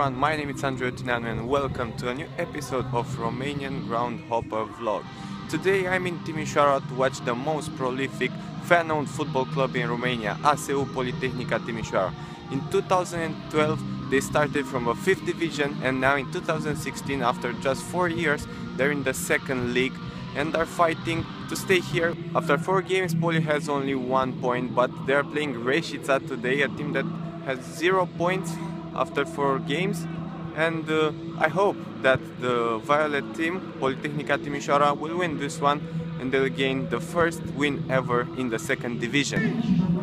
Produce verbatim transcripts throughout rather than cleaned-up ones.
everyone, my name is Andrei Otineanu and welcome to a new episode of Romanian Groundhopper Vlog. Today I'm in Timișoara to watch the most prolific fan-owned football club in Romania, A S U Politehnica Timișoara. In two thousand twelve they started from a fifth division and now in two thousand sixteen, after just four years, they're in the second league and are fighting to stay here. After four games, Poli has only one point, but they're playing Reșița today, a team that has zero points after four games, and uh, I hope that the Violet team, Politehnica Timișoara, will win this one and they'll gain the first win ever in the second division.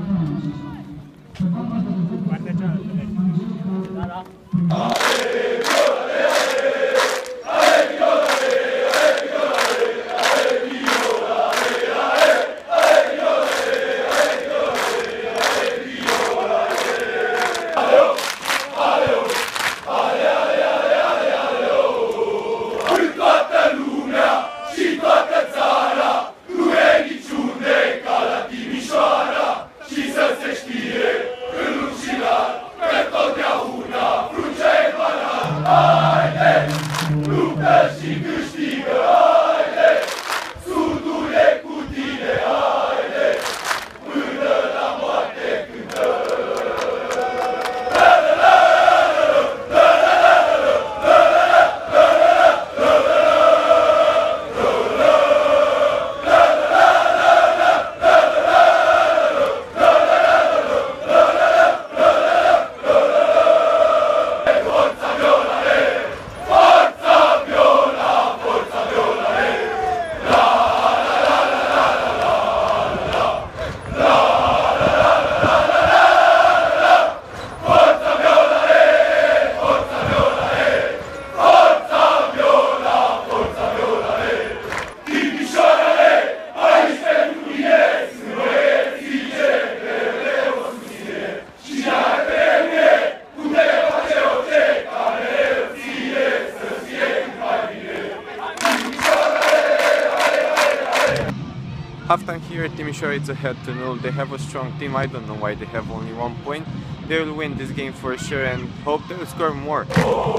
Halftime here at Timișoara, it's ahead to nil. They have a strong team. I don't know why they have only one point. They will win this game for sure and hope they will score more.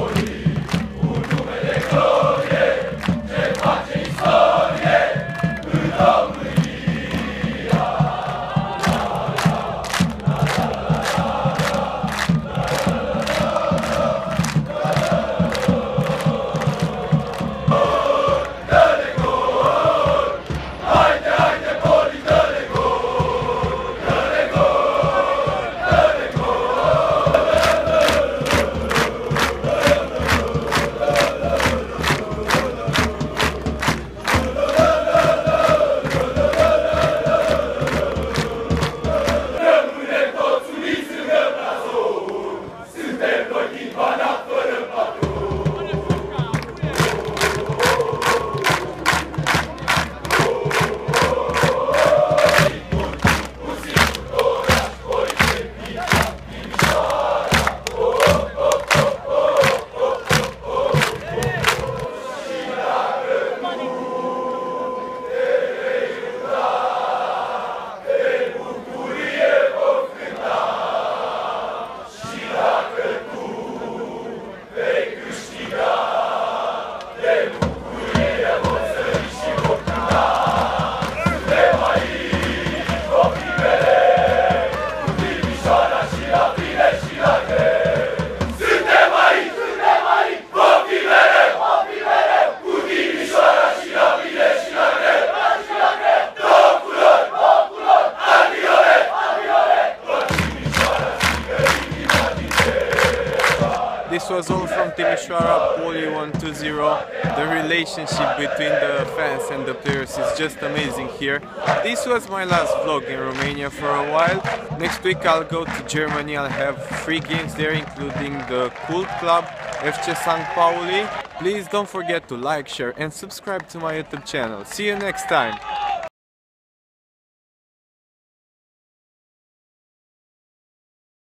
This was all from Timișoara, Poli one two zero. The relationship between the fans and the players is just amazing here. This was my last vlog in Romania for a while. Next week I'll go to Germany. I'll have three games there, including the cult club F C Sankt Pauli. Please don't forget to like, share and subscribe to my YouTube channel. See you next time!